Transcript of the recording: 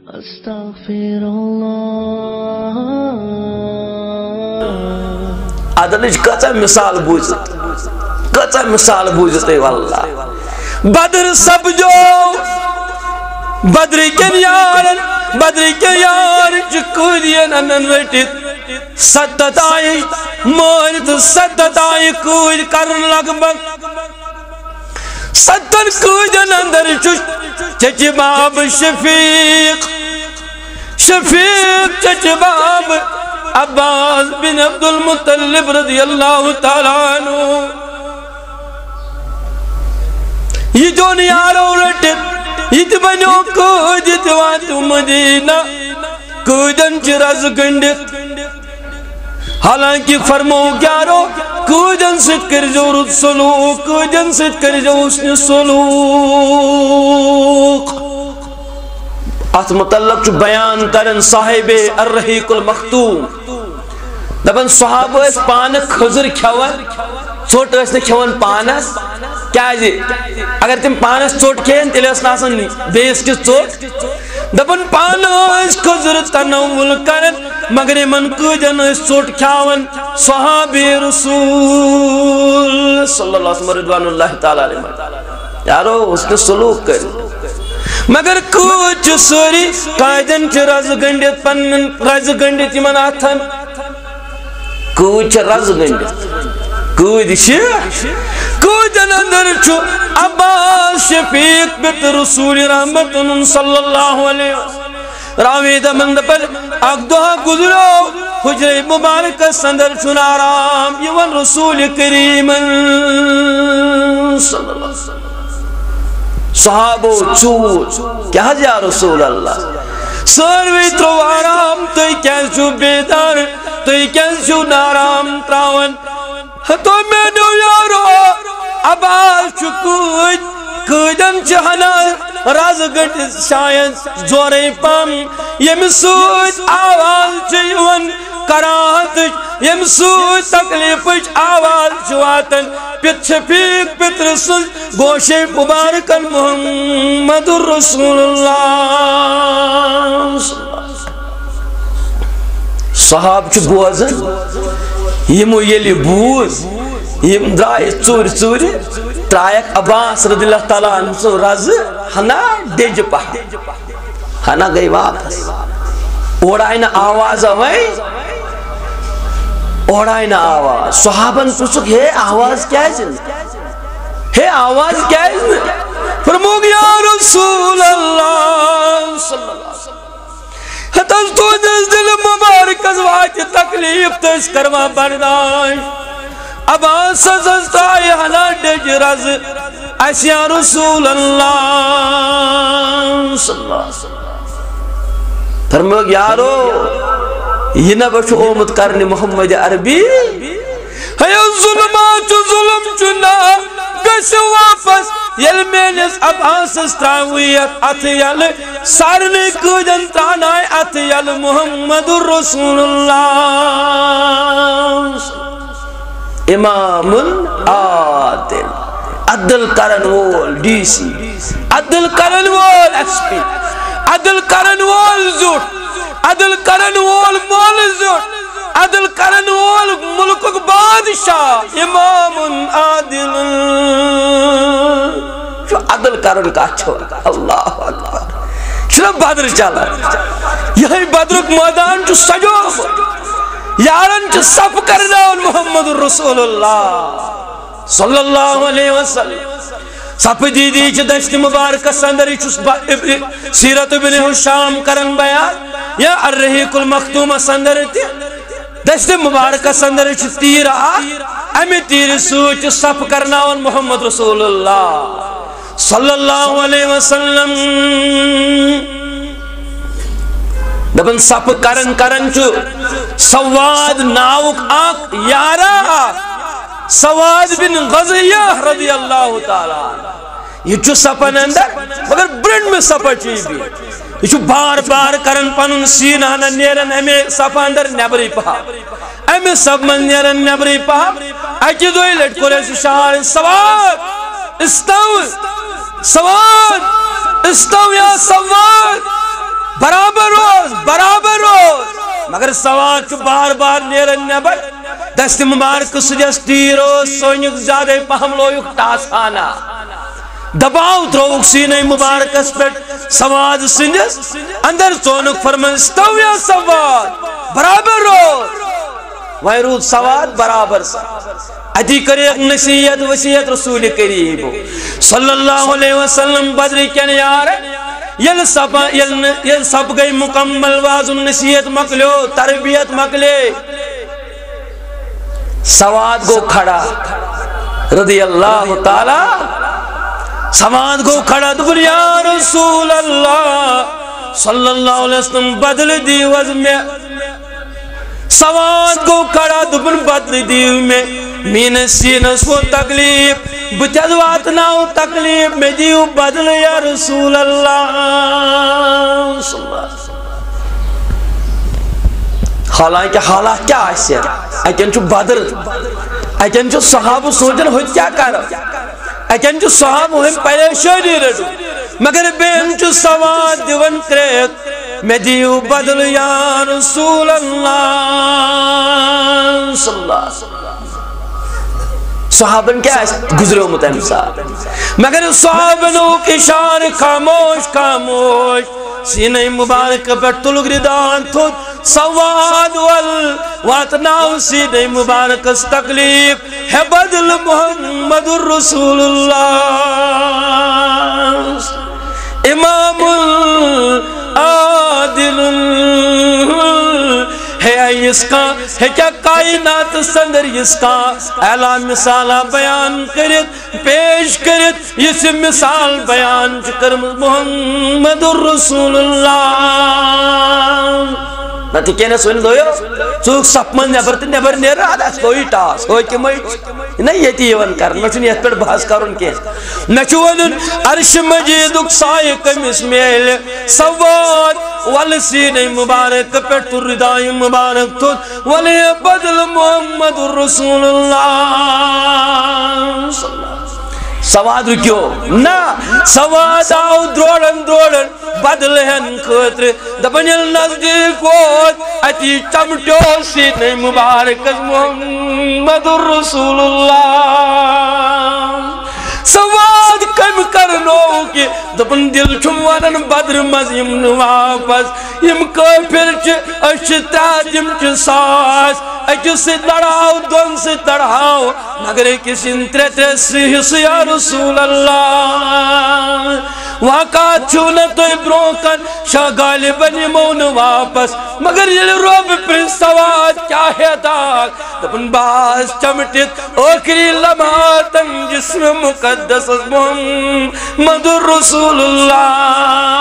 عدلچ کچا مثال بوجھت اے واللہ بدر سبجو بدر کے یار چکودین انن ویٹت ستت آئی مورت ستت آئی کود کرن لگ بگ ستن کودن اندر چچ باب شفیق چچ باب عباس بن عبد المطلب رضی اللہ تعالیٰ عنہ یہ جو نیارو رٹت یہ بنو کودت واتو مدینہ کودن چی رز گنڈت حالانکہ فرمو گیارو کودن ست کر جورت سلوک کودن ست کر جو اس نے سلوک ات متعلق چو بیان کرن صاحب الرحیق المختوم دبن صحابہ اس پانک خضر کھوان چوٹ اس نے کھوان پانس کیا جی اگر تم پانس چوٹ کھین تیلے اس ناسن بیس کی چوٹ دبن پانس خضر تنول کرن مگر من کودن اس چوٹ کھوان صحابی رسول صلی اللہ علیہ وسلم رضوان اللہ تعالیٰ علیہ یارو اس نے سلوک کر مگر کود چو سوری قائدن چو رز گنڈت پنن رز گنڈت یمن آتھن کود چو رز گنڈت کودن اندر چو عباس شفیق بت رسول رحمت صلی اللہ علیہ وسلم راوی دمند پر اقدوہ گزرو حجر مبارک سندر چون آرام یون رسول کریم صلی اللہ علیہ وسلم صحابو چود کیا جا رسول اللہ سروی ترو آرام توی کیسو بیدار توی کیسو نارام تراون تو میں نو یارو عباس چکود کودن چہنا راز گٹ شاید زوری پام یم سوچ آواز چیون کراہت یم سوچ تکلیف آواز چواتن پت شفیق پت رسول گوش مبارکن محمد الرسول اللہ صحاب چو بوزن یمو یلی بوز یم درائے چوری ترائک عباس رضی اللہ تعالیٰ عنہ سو رز ہنا دیج پہا ہنا گئی واپس اوڑائی نا آواز آوائی اوڑائی نا آواز صحابن پرسک ہے آواز کیا ہے جن ہے آواز کیا ہے جن فرموگ یا رسول اللہ صلی اللہ علیہ وسلم حتیٰ تو دس دل مبارک ازواج تکلیف تش کروا برداشت عباس سزستائی حنا دیج رز ایسیا رسول اللہ صلی اللہ علیہ وسلم فرموگ یارو یہ نہ بچو اومد کرنی محمد عربی ہے ظلمات ظلم چنا گس واپس یل مینس عباس استراویت اتیل سارنے کودن تانائی اتیل محمد الرسول اللہ امام عادل عدل کرن وول ڈی سی عدل کرن وول ایس پی عدل کرن وول زوٹ عدل کرن وول مول زوٹ عدل کرن وول ملک بادشاہ امام عادل جو عدل کرن کا چھوڑ اللہ اکبر چلو بدر چلا یہی بدرک میدان جو سجو یارن چو صف کرنا محمد الرسول اللہ صلی اللہ علیہ وسلم صف دیدی چو دشت مبارک سندری چو سیرت ابن حشام کرن بیان یا الرحیق المختوم سندر تی دشت مبارک سندری چو تیر امی تیر سوچ صف کرنا محمد رسول اللہ صلی اللہ علیہ وسلم دبن صف کرن چو سواد ناوک آنکھ یارا سواد بن غزیہ رضی اللہ تعالیٰ یہ چو صفن اندر مگر برن میں صفہ چیز بھی یہ چو بار بار کرن پنن سینہ نیرن ہمیں صفہ اندر نیبری پہا ہمیں سب من نیرن نیبری پہا اکی دوئی لٹ کرے شہار سواد استو یا سواد برا مگر سواد بار بار نیرن نبر دست مبارک سجس تیرو سونیک زیادہ پہم لویک ٹاسانا دباؤ تروک سینہ مبارک اس پر سواد سنجس اندر چونک فرمان استویا سواد برابر رو وہی رود سواد برابر سا ادھی کرے ایک نصیحت وسیعت رسول کریم صلی اللہ علیہ وسلم بدری کن یار یل سب گئی مکمل واضح نصیحت مکلو تربیت مکلے سواد گو کھڑا رضی اللہ تعالی سواد گو کھڑا دبر یا رسول اللہ صلی اللہ علیہ وسلم بدل دیوز میں سواد گو کھڑا دبر بدل دیو میں مین سینس وہ تکلیف بچدوات ناو تکلیف میں دیو بدل یا رسول اللہ صلی اللہ علیہ وسلم حالانکہ حالات کیا آئیسی ہے ایکن چو بدل ایکن چو صحابہ سوچن ہوئی کیا کر ایکن چو صحابہ ہوئی پریشانی رڑو مگر بین چو سواد دیون کریک میں دیو بدل یا رسول اللہ صلی اللہ علیہ وسلم صحابن کیا گزرے ہو متعلق صاحب مگر صحابنوں کی شان خاموش خاموش سینہ مبارک پر تلگ ردان تھوت سواد واتناو سینہ مبارک اس تکلیف ہے بدل محمد الرسول اللہ امام عادل ہے اس کا ہے کیا کائنات سندر اس کا اعلیٰ مثالہ بیان کرت پیش کرت اس مثال بیان چکر محمد الرسول اللہ نتی کہنے سوئن دوئے چوک سپمن نبر نیر رہا دا سوئی ٹاس ہوئی کی مجھ نہیں یہ تیون کرن میں چونی پر بحث کرن کے میں چونن عرش مجید اکسائی کمیس میل سواد والسین مبارک پر تردائی مبارک تود ولی بدل محمد الرسول اللہ صلی اللہ علیہ وسلم سواد رکیو نا سواد آو دروڑن بدل ہن خطر دبنیل نزدیک ووت اتی چمٹو سینہ مبارک محمد الرسول اللہ سواد کم کرنو کی دبن دل چھوانن بدر مزیم واپس یم کافر چھ اشتا جم چھ ساس اکی سے لڑاؤ دون سے تڑھاؤ مگر ایک سنترے تیس یا رسول اللہ واقعات چھونا تو بروکن شاہ غالباً مون واپس مگر یہ روب پر سواد کیا ہے داغ دبن باز چمٹت اوکری لمحاتن جسم مقدس محمد الرسول اللہ